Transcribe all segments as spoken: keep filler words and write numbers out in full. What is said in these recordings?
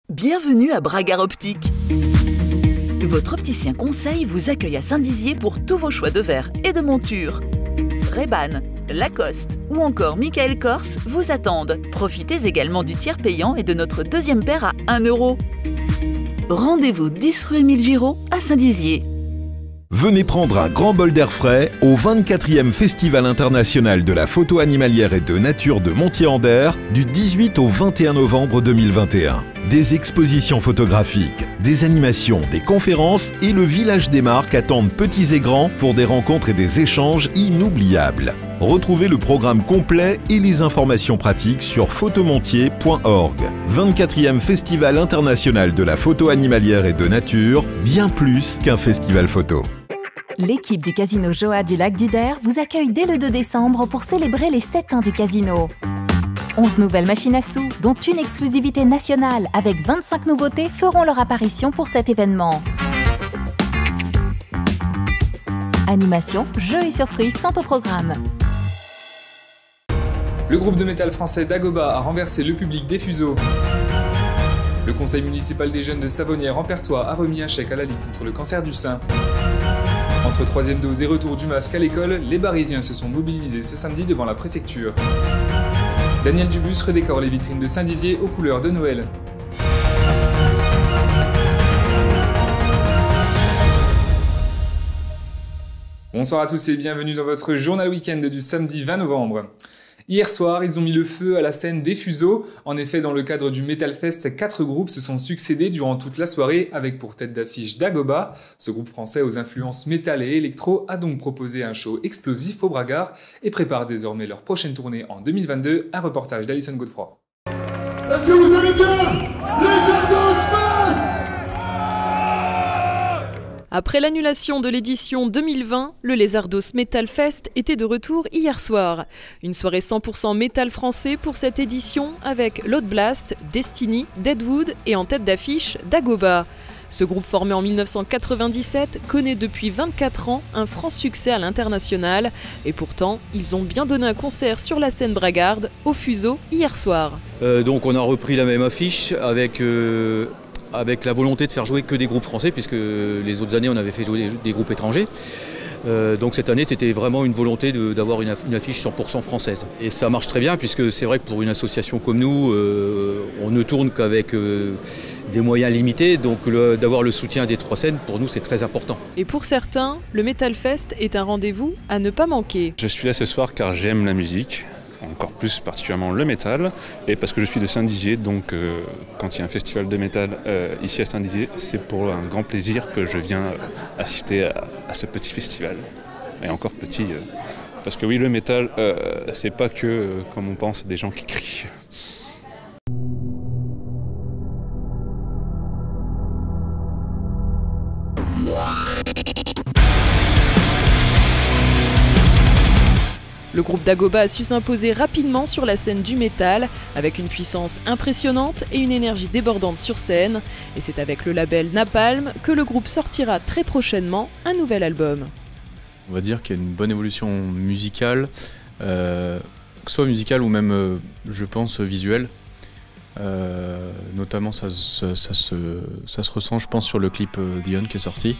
Bienvenue à Bragard Optique. Votre opticien conseil vous accueille à Saint-Dizier pour tous vos choix de verres et de montures. Ray-Ban, Lacoste ou encore Michael Kors vous attendent. Profitez également du tiers payant et de notre deuxième paire à un euro. Rendez-vous dix rue Émile Giraud à Saint-Dizier. Venez prendre un grand bol d'air frais au vingt-quatrième Festival international de la photo animalière et de nature de Montier-en-Der du dix-huit au vingt et un novembre deux mille vingt et un. Des expositions photographiques, des animations, des conférences et le village des marques attendent petits et grands pour des rencontres et des échanges inoubliables. Retrouvez le programme complet et les informations pratiques sur photomontier point org. vingt-quatrième Festival international de la photo animalière et de nature, bien plus qu'un festival photo. L'équipe du Casino Joa du Lac du Der vous accueille dès le deux décembre pour célébrer les sept ans du casino. onze nouvelles machines à sous, dont une exclusivité nationale avec vingt-cinq nouveautés, feront leur apparition pour cet événement. Animation, jeux et surprises sont au programme. Le groupe de métal français Dagoba a renversé le public des fuseaux. Le conseil municipal des jeunes de Savonnières en Perthois a remis un chèque à la Ligue contre le cancer du sein. Entre troisième dose et retour du masque à l'école, les Barisiens se sont mobilisés ce samedi devant la préfecture. Daniel Dubus redécore les vitrines de Saint-Dizier aux couleurs de Noël. Bonsoir à tous et bienvenue dans votre journal week-end du samedi vingt novembre. Hier soir, ils ont mis le feu à la scène des fuseaux. En effet, dans le cadre du Metal Fest, quatre groupes se sont succédés durant toute la soirée avec pour tête d'affiche Dagoba. Ce groupe français aux influences métal et électro a donc proposé un show explosif au Bragard et prépare désormais leur prochaine tournée en deux mille vingt-deux. Un reportage d'Alison Godefroy. Est-ce que vous allez bien? Les Ardos Fest! Après l'annulation de l'édition deux mille vingt, le Lézardos Metal Fest était de retour hier soir. Une soirée cent pour cent métal français pour cette édition avec Load Blast, Destiny, Deadwood et en tête d'affiche Dagoba. Ce groupe formé en mille neuf cent quatre-vingt-dix-sept connaît depuis vingt-quatre ans un franc succès à l'international et pourtant ils ont bien donné un concert sur la scène bragarde au Fuseau hier soir. Euh, donc on a repris la même affiche avec... Euh... avec la volonté de faire jouer que des groupes français, puisque les autres années on avait fait jouer des, des groupes étrangers. Euh, donc cette année c'était vraiment une volonté de, d'avoir une, une affiche cent pour cent française. Et ça marche très bien, puisque c'est vrai que pour une association comme nous, euh, on ne tourne qu'avec euh, des moyens limités, donc le, d'avoir le soutien des trois scènes, pour nous c'est très important. Et pour certains, le Metal Fest est un rendez-vous à ne pas manquer. Je suis là ce soir car j'aime la musique. Encore plus particulièrement le métal, et parce que je suis de Saint-Dizier, donc euh, quand il y a un festival de métal euh, ici à Saint-Dizier, c'est pour un grand plaisir que je viens euh, assister à, à ce petit festival. Et encore petit, euh, parce que oui, le métal, euh, c'est pas que, euh, comme on pense, des gens qui crient. Le groupe Dagoba a su s'imposer rapidement sur la scène du métal, avec une puissance impressionnante et une énergie débordante sur scène. Et c'est avec le label Napalm que le groupe sortira très prochainement un nouvel album. On va dire qu'il y a une bonne évolution musicale, euh, que ce soit musicale ou même, euh, je pense, visuelle. Euh, notamment, ça, ça, ça, se, ça se ressent, je pense, sur le clip euh, Dion qui est sorti.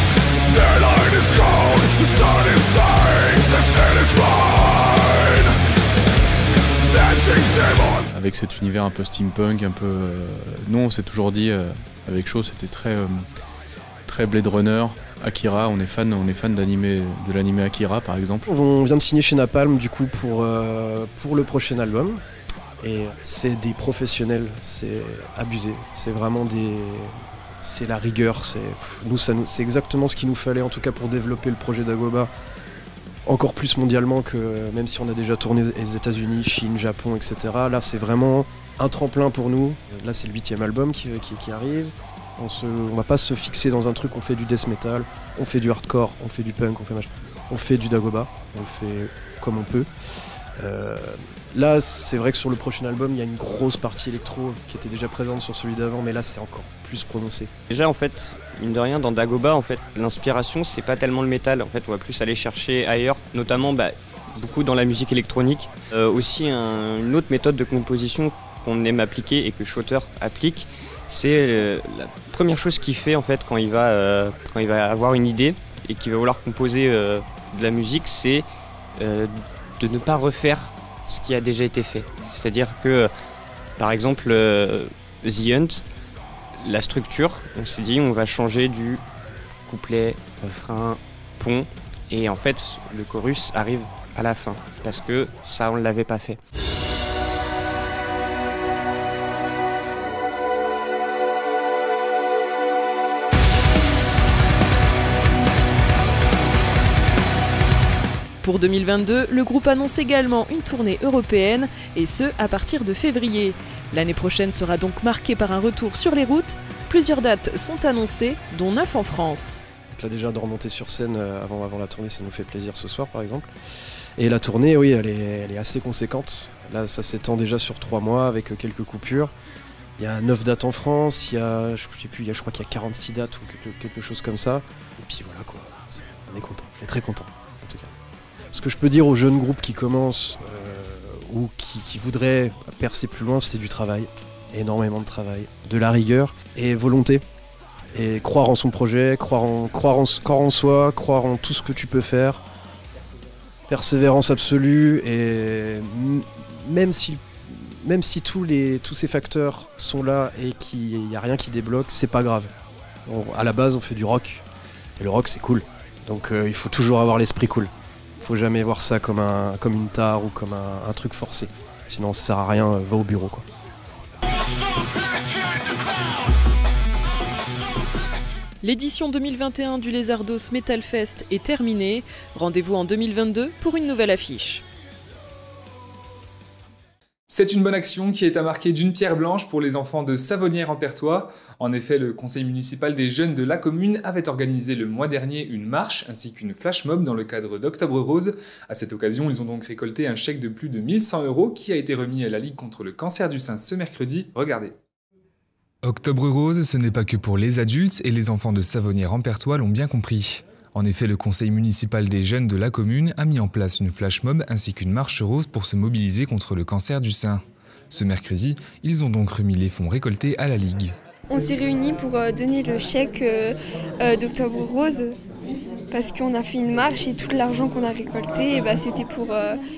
Avec cet univers un peu steampunk, un peu... Euh, nous on s'est toujours dit, euh, avec Shaw, c'était très, euh, très Blade Runner, Akira, on est fan, on est fan d'animé, de l'animé Akira par exemple. On vient de signer chez Napalm du coup pour, euh, pour le prochain album. Et c'est des professionnels, c'est abusé, c'est vraiment des... c'est la rigueur, c'est nous, ça nous, c'est exactement ce qu'il nous fallait en tout cas pour développer le projet Dagoba encore plus mondialement que même si on a déjà tourné les États-Unis, Chine, Japon, et cetera. Là, c'est vraiment un tremplin pour nous. Là, c'est le huitième album qui, qui, qui arrive. On se, on va pas se fixer dans un truc. On fait du death metal, on fait du hardcore, on fait du punk, on fait machin. On fait du Dagoba, on le fait comme on peut. Euh, là, c'est vrai que sur le prochain album, il y a une grosse partie électro qui était déjà présente sur celui d'avant, mais là, c'est encore plus prononcé. Déjà, en fait, mine de rien, dans Dagoba, en fait, l'inspiration, c'est pas tellement le métal. En fait, on va plus aller chercher ailleurs, notamment bah, beaucoup dans la musique électronique. Euh, aussi, un, une autre méthode de composition qu'on aime appliquer et que Shooter applique, c'est la première chose qu'il fait en fait quand il va, euh, quand il va avoir une idée et qu'il va vouloir composer euh, de la musique, c'est euh, de ne pas refaire ce qui a déjà été fait. C'est-à-dire que, par exemple, euh, The Hunt, la structure, on s'est dit on va changer du couplet, refrain, pont, et en fait le chorus arrive à la fin, parce que ça on ne l'avait pas fait. Pour deux mille vingt-deux, le groupe annonce également une tournée européenne, et ce, à partir de février. L'année prochaine sera donc marquée par un retour sur les routes. Plusieurs dates sont annoncées, dont neuf en France. Là déjà de remonter sur scène avant, avant la tournée, ça nous fait plaisir ce soir par exemple. Et la tournée, oui, elle est, elle est assez conséquente. Là, ça s'étend déjà sur trois mois avec quelques coupures. Il y a neuf dates en France, il y a, je sais plus, il y a, je crois qu'il y a quarante-six dates ou quelque, quelque chose comme ça. Et puis voilà quoi, on est content, on est très content en tout cas. Ce que je peux dire aux jeunes groupes qui commencent euh, ou qui, qui voudraient percer plus loin, c'est du travail, énormément de travail, de la rigueur et volonté. Et croire en son projet, croire en, croire, en, croire en soi, croire en tout ce que tu peux faire. Persévérance absolue et même si, même si tous, les, tous ces facteurs sont là et qu'il n'y a rien qui débloque, c'est pas grave. On, à la base, on fait du rock et le rock c'est cool. Donc euh, il faut toujours avoir l'esprit cool. Il faut jamais voir ça comme, un, comme une tare ou comme un, un truc forcé. Sinon ça sert à rien, va au bureau quoi. L'édition deux mille vingt et un du Lézardos Metal Fest est terminée. Rendez-vous en deux mille vingt-deux pour une nouvelle affiche. C'est une bonne action qui est à marquer d'une pierre blanche pour les enfants de Savonnières-en-Perthois. En effet, le conseil municipal des jeunes de la commune avait organisé le mois dernier une marche ainsi qu'une flash mob dans le cadre d'Octobre Rose. À cette occasion, ils ont donc récolté un chèque de plus de mille cent euros qui a été remis à la Ligue contre le cancer du sein ce mercredi. Regardez. Octobre Rose, ce n'est pas que pour les adultes et les enfants de Savonnières-en-Perthois l'ont bien compris. En effet, le conseil municipal des jeunes de la commune a mis en place une flash mob ainsi qu'une marche rose pour se mobiliser contre le cancer du sein. Ce mercredi, ils ont donc remis les fonds récoltés à la Ligue. On s'est réunis pour donner le chèque d'Octobre Rose parce qu'on a fait une marche et tout l'argent qu'on a récolté, bah, c'était pour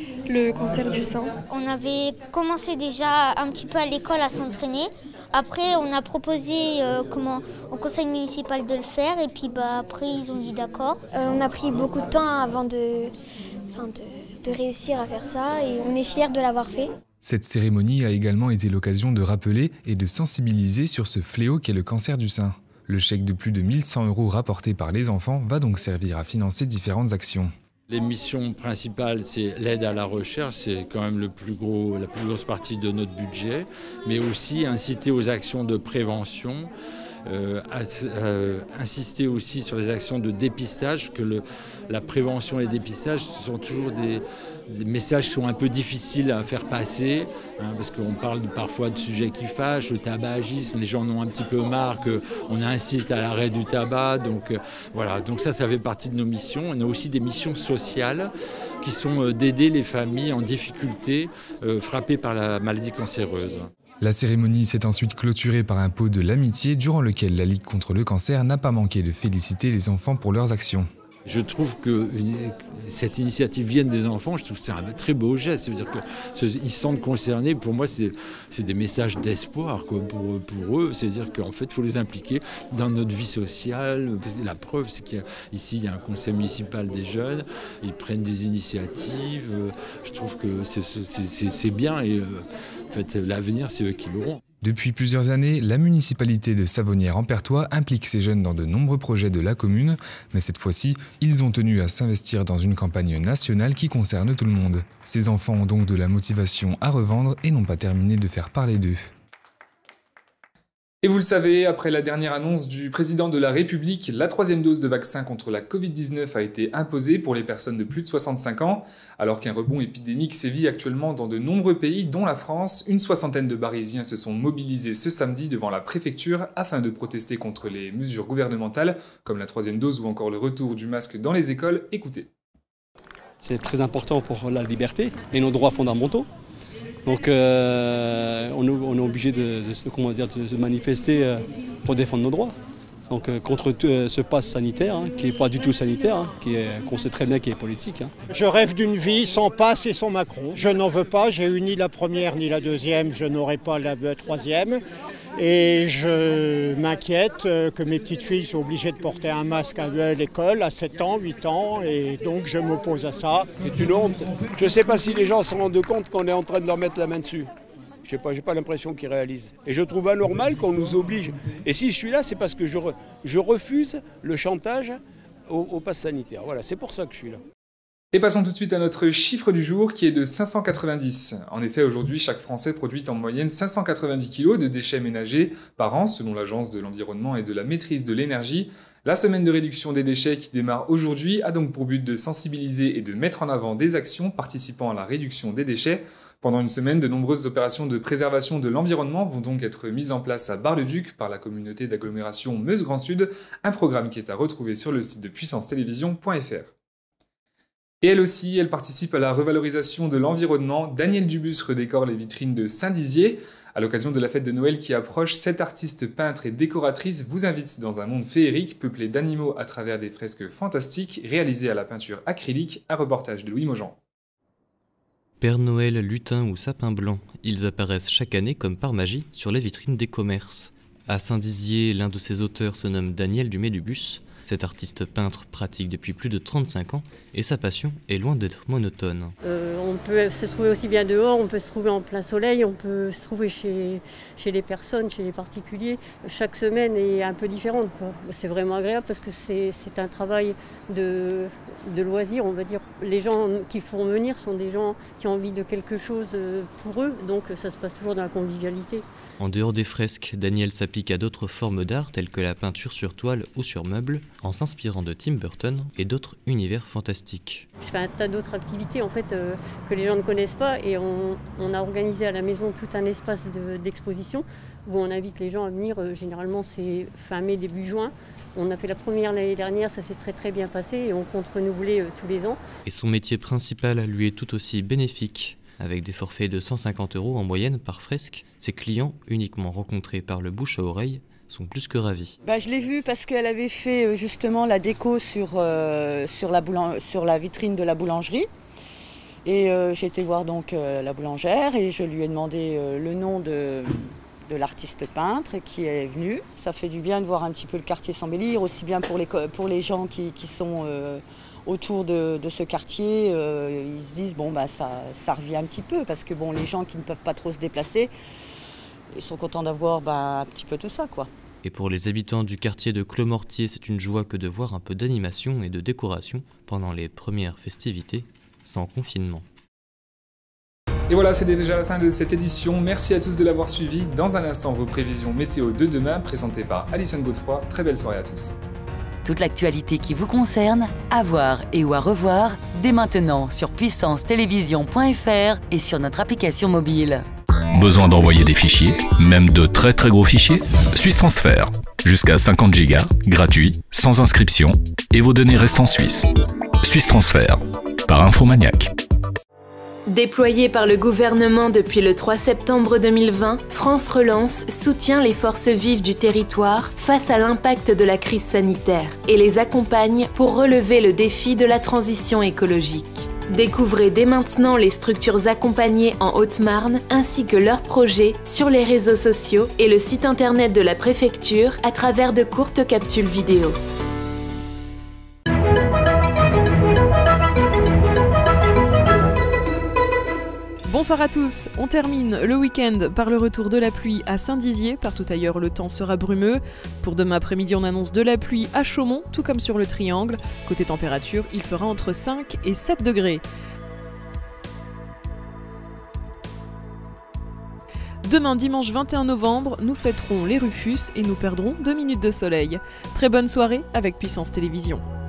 le cancer du sein. On avait commencé déjà un petit peu à l'école à s'entraîner. Après, on a proposé euh, comment, au conseil municipal de le faire et puis bah, après, ils ont dit d'accord. Euh, on a pris beaucoup de temps avant de, enfin de, de réussir à faire ça et on est fiers de l'avoir fait. Cette cérémonie a également été l'occasion de rappeler et de sensibiliser sur ce fléau qu'est le cancer du sein. Le chèque de plus de mille cent euros rapporté par les enfants va donc servir à financer différentes actions. Les missions principales, c'est l'aide à la recherche, c'est quand même le plus gros, la plus grosse partie de notre budget, mais aussi inciter aux actions de prévention, euh, à, euh, insister aussi sur les actions de dépistage, que le, la prévention et le dépistage, ce sont toujours des, des messages qui sont un peu difficiles à faire passer, hein, parce qu'on parle parfois de sujets qui fâchent, le tabagisme, les gens en ont un petit peu marre qu'on insiste à l'arrêt du tabac, donc euh, voilà, donc ça, ça fait partie de nos missions. On a aussi des missions sociales qui sont euh, d'aider les familles en difficulté euh, frappées par la maladie cancéreuse. La cérémonie s'est ensuite clôturée par un pot de l'amitié durant lequel la Ligue contre le cancer n'a pas manqué de féliciter les enfants pour leurs actions. Je trouve que cette initiative vienne des enfants, je trouve que c'est un très beau geste. Ça veut dire qu'ils se sentent concernés. Pour moi, c'est des messages d'espoir pour, pour eux. C'est-à-dire qu'en fait, il faut les impliquer dans notre vie sociale. La preuve, c'est qu'ici, il y a un conseil municipal des jeunes. Ils prennent des initiatives. Je trouve que c'est bien. Et en fait, l'avenir, c'est eux qui l'auront. Depuis plusieurs années, la municipalité de Savonnières-en-Perthois implique ces jeunes dans de nombreux projets de la commune, mais cette fois-ci, ils ont tenu à s'investir dans une campagne nationale qui concerne tout le monde. Ces enfants ont donc de la motivation à revendre et n'ont pas terminé de faire parler d'eux. Et vous le savez, après la dernière annonce du président de la République, la troisième dose de vaccin contre la covid dix-neuf a été imposée pour les personnes de plus de soixante-cinq ans. Alors qu'un rebond épidémique sévit actuellement dans de nombreux pays, dont la France, une soixantaine de Parisiens se sont mobilisés ce samedi devant la préfecture afin de protester contre les mesures gouvernementales, comme la troisième dose ou encore le retour du masque dans les écoles. Écoutez. C'est très important pour la liberté et nos droits fondamentaux. Donc euh, on, est, on est obligé de, de, comment dire, de, de manifester euh, pour défendre nos droits. Donc euh, contre euh, ce pass sanitaire, hein, qui n'est pas du tout sanitaire, hein, qu'on sait très bien qu'il est politique. Hein. Je rêve d'une vie sans pass et sans Macron. Je n'en veux pas, j'ai eu ni la première ni la deuxième, je n'aurai pas la troisième. Et je m'inquiète que mes petites filles soient obligées de porter un masque à l'école à sept ans, huit ans, et donc je m'oppose à ça. C'est une honte. Je ne sais pas si les gens se rendent compte qu'on est en train de leur mettre la main dessus. Je sais pas, j'ai pas l'impression qu'ils réalisent. Et je trouve anormal qu'on nous oblige. Et si je suis là, c'est parce que je, re, je refuse le chantage au, au pass sanitaire. Voilà, c'est pour ça que je suis là. Et passons tout de suite à notre chiffre du jour qui est de cinq cent quatre-vingt-dix. En effet, aujourd'hui, chaque Français produit en moyenne cinq cent quatre-vingt-dix kilos de déchets ménagers par an, selon l'Agence de l'environnement et de la maîtrise de l'énergie. La semaine de réduction des déchets qui démarre aujourd'hui a donc pour but de sensibiliser et de mettre en avant des actions participant à la réduction des déchets. Pendant une semaine, de nombreuses opérations de préservation de l'environnement vont donc être mises en place à Bar-le-Duc par la communauté d'agglomération Meuse-Grand Sud, un programme qui est à retrouver sur le site de puissance télévision point F R. Et elle aussi, elle participe à la revalorisation de l'environnement. Danielle Dubus redécore les vitrines de Saint-Dizier. À l'occasion de la fête de Noël qui approche, sept artistes peintres et décoratrices vous invitent dans un monde féerique peuplé d'animaux à travers des fresques fantastiques réalisées à la peinture acrylique. Un reportage de Louis Maujean. Père Noël, lutin ou sapin blanc, ils apparaissent chaque année comme par magie sur les vitrines des commerces. À Saint-Dizier, l'un de ses auteurs se nomme Daniel Dumais-Dubus. Cet artiste peintre pratique depuis plus de trente-cinq ans et sa passion est loin d'être monotone. Euh, on peut se trouver aussi bien dehors, on peut se trouver en plein soleil, on peut se trouver chez, chez les personnes, chez les particuliers. Chaque semaine est un peu différente. C'est vraiment agréable parce que c'est un travail de, de loisir, on va dire. Les gens qui font venir sont des gens qui ont envie de quelque chose pour eux, donc ça se passe toujours dans la convivialité. En dehors des fresques, Daniel s'applique à d'autres formes d'art telles que la peinture sur toile ou sur meubles, en s'inspirant de Tim Burton et d'autres univers fantastiques. Je fais un tas d'autres activités en fait euh, que les gens ne connaissent pas et on, on a organisé à la maison tout un espace d'exposition de, où on invite les gens à venir. Euh, généralement c'est fin mai, début juin. On a fait la première l'année dernière, ça s'est très très bien passé et on compte renouveler euh, tous les ans. Et son métier principal lui est tout aussi bénéfique. Avec des forfaits de cent cinquante euros en moyenne par fresque, ses clients, uniquement rencontrés par le bouche à oreille, sont plus que ravis. Bah, je l'ai vue parce qu'elle avait fait justement la déco sur, euh, sur, la sur la vitrine de la boulangerie. Et euh, j'ai été voir donc euh, la boulangère et je lui ai demandé euh, le nom de, de l'artiste peintre qui est venu. Ça fait du bien de voir un petit peu le quartier s'embellir, aussi bien pour les, pour les gens qui, qui sont euh, autour de, de ce quartier. Euh, ils se disent bon bah ça, ça revient un petit peu parce que bon les gens qui ne peuvent pas trop se déplacer, ils sont contents d'avoir bah, un petit peu tout ça quoi. Et pour les habitants du quartier de Clos-Mortier, c'est une joie que de voir un peu d'animation et de décoration pendant les premières festivités sans confinement. Et voilà, c'est déjà la fin de cette édition. Merci à tous de l'avoir suivi. Dans un instant, vos prévisions météo de demain, présentées par Alison Godefroy. Très belle soirée à tous. Toute l'actualité qui vous concerne, à voir et ou à revoir, dès maintenant sur puissance télévision point F R et sur notre application mobile. Besoin d'envoyer des fichiers, même de très très gros fichiers? Suisse Transfert. Jusqu'à cinquante gigas, gratuit, sans inscription, et vos données restent en Suisse. Suisse Transfert, par Infomaniac. Déployée par le gouvernement depuis le trois septembre deux mille vingt, France Relance soutient les forces vives du territoire face à l'impact de la crise sanitaire et les accompagne pour relever le défi de la transition écologique. Découvrez dès maintenant les structures accompagnées en Haute-Marne ainsi que leurs projets sur les réseaux sociaux et le site internet de la préfecture à travers de courtes capsules vidéo. Bonsoir à tous, on termine le week-end par le retour de la pluie à Saint-Dizier. Partout ailleurs, le temps sera brumeux. Pour demain après-midi, on annonce de la pluie à Chaumont, tout comme sur le Triangle. Côté température, il fera entre cinq et sept degrés. Demain, dimanche vingt et un novembre, nous fêterons les Rufus et nous perdrons deux minutes de soleil. Très bonne soirée avec Puissance Télévision.